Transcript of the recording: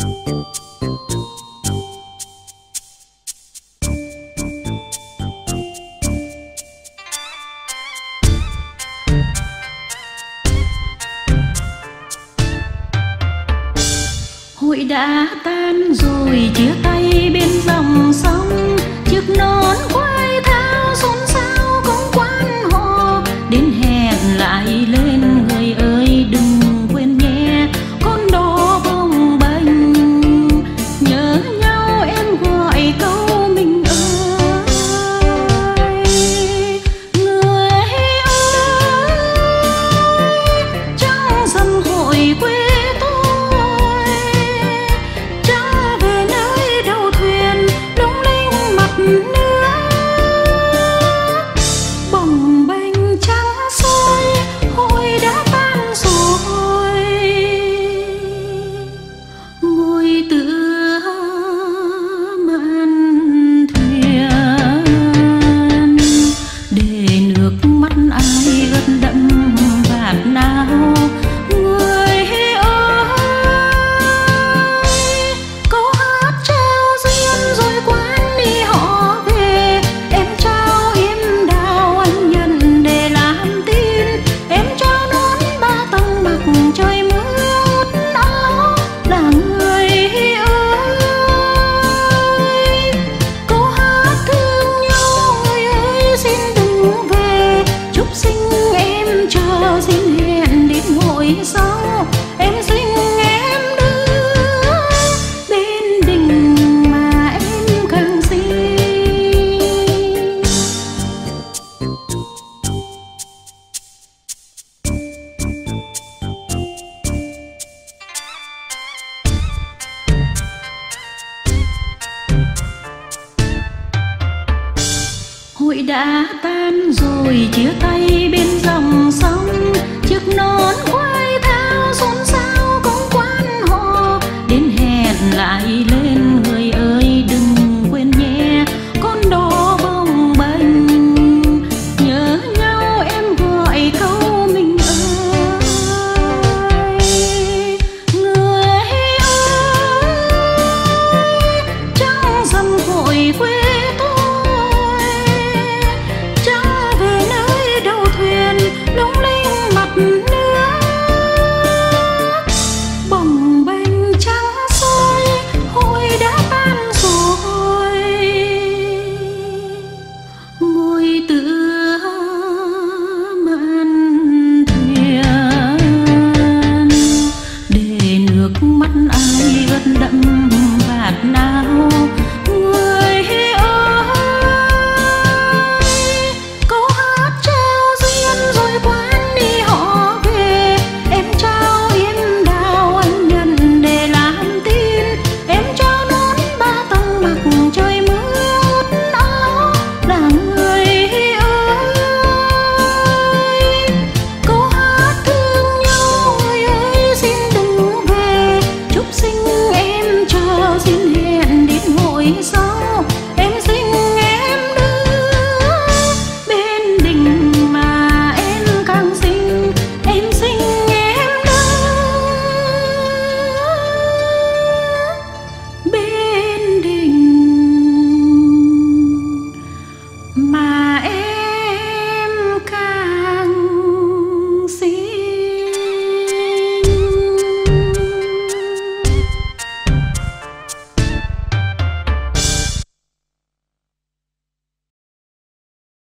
Hội đã tan rồi chia tay bên dòng sông, chiếc nón khoai thao xôn xao công quan họ. Đến hẹn lại lên người ơi đừng quên nhé, con đò bồng bềnh nhớ nhau em gọi câu mình ơi. Người ơi trong dầm hội quê hội đã tan rồi chia tay bên dòng sông, chiếc nón